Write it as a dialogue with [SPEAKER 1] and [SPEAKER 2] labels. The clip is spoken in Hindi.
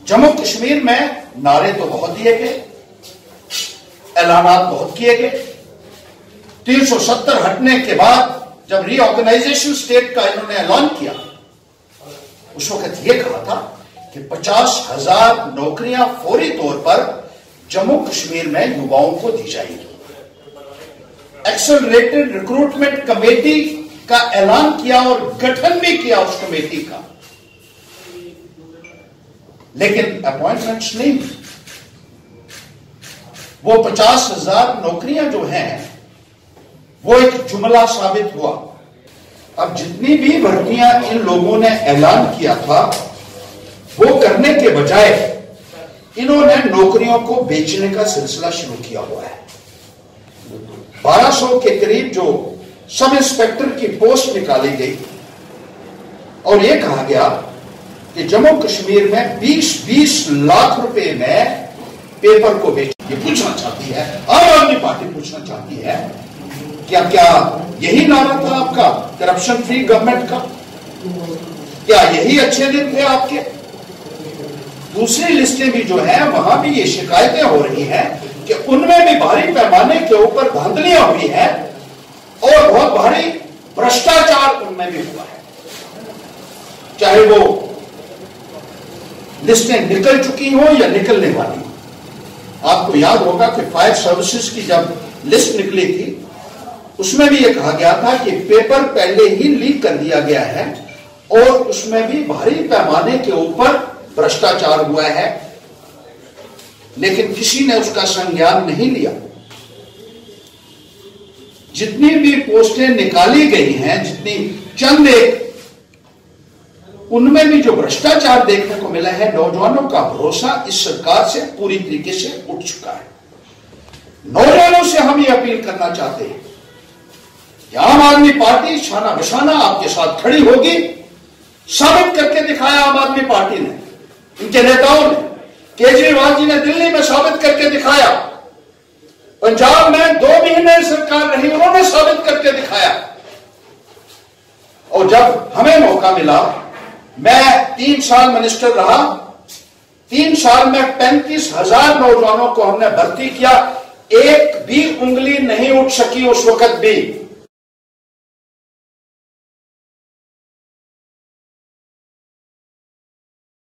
[SPEAKER 1] जम्मू कश्मीर में नारे तो बहुत दिए गए, ऐलानात बहुत किए गए। 370 हटने के बाद जब रीऑर्गेनाइजेशन स्टेट का इन्होंने ऐलान किया, उस वक्त यह कहा था कि 50,000 नौकरियां फौरी तौर पर जम्मू कश्मीर में युवाओं को दी जाएगी। एक्सेलरेटेड रिक्रूटमेंट कमेटी का ऐलान किया और गठन भी किया उस कमेटी का, लेकिन अपॉइंटमेंट्स नहीं। वो 50,000 नौकरियां जो हैं वो एक जुमला साबित हुआ। अब जितनी भी भर्तियां इन लोगों ने ऐलान किया था वो करने के बजाय इन्होंने नौकरियों को बेचने का सिलसिला शुरू किया हुआ है। 1200 के करीब जो सब इंस्पेक्टर की पोस्ट निकाली गई और यह कहा गया कि जम्मू कश्मीर में 20-20 लाख रुपए में पेपर को बेच। ये पूछना चाहती है, आम आदमी पार्टी पूछना चाहती है, क्या यही नारा था आपका करप्शन फ्री गवर्नमेंट का? क्या यही अच्छे दिन थे आपके? दूसरी लिस्टें भी जो है वहां भी ये शिकायतें हो रही हैं कि उनमें भी भारी पैमाने के ऊपर धांधलियां हुई है और बहुत भारी भ्रष्टाचार उनमें भी हुआ है। चाहे वो लिस्टें निकल चुकी हो या निकलने वाली। आपको याद होगा कि फायर सर्विसेज की जब लिस्ट निकली थी उसमें भी यह कहा गया था कि पेपर पहले ही लीक कर दिया गया है और उसमें भी भारी पैमाने के ऊपर भ्रष्टाचार हुआ है, लेकिन किसी ने उसका संज्ञान नहीं लिया। जितनी भी पोस्टें निकाली गई हैं, जितनी चंद एक, उनमें भी जो भ्रष्टाचार देखने को मिला है, नौजवानों का भरोसा इस सरकार से पूरी तरीके से उठ चुका है। नौजवानों से हम ये अपील करना चाहते हैं कि आम आदमी पार्टी शाना बशाना आपके साथ खड़ी होगी। साबित करके दिखाया आम आदमी पार्टी ने, इनके नेताओं ने। केजरीवाल जी ने दिल्ली में साबित करके दिखाया, पंजाब में 2 महीने सरकार रही, उन्होंने साबित करके दिखाया। और जब हमें मौका मिला, मैं 3 साल मिनिस्टर रहा, 3 साल में 35,000 नौजवानों को हमने भर्ती किया। एक भी उंगली नहीं उठ सकी उस वक्त भी